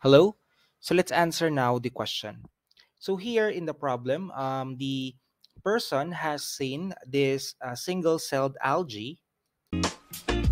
Hello? So let's answer now the question. So here in the problem, the person has seen this single-celled algae.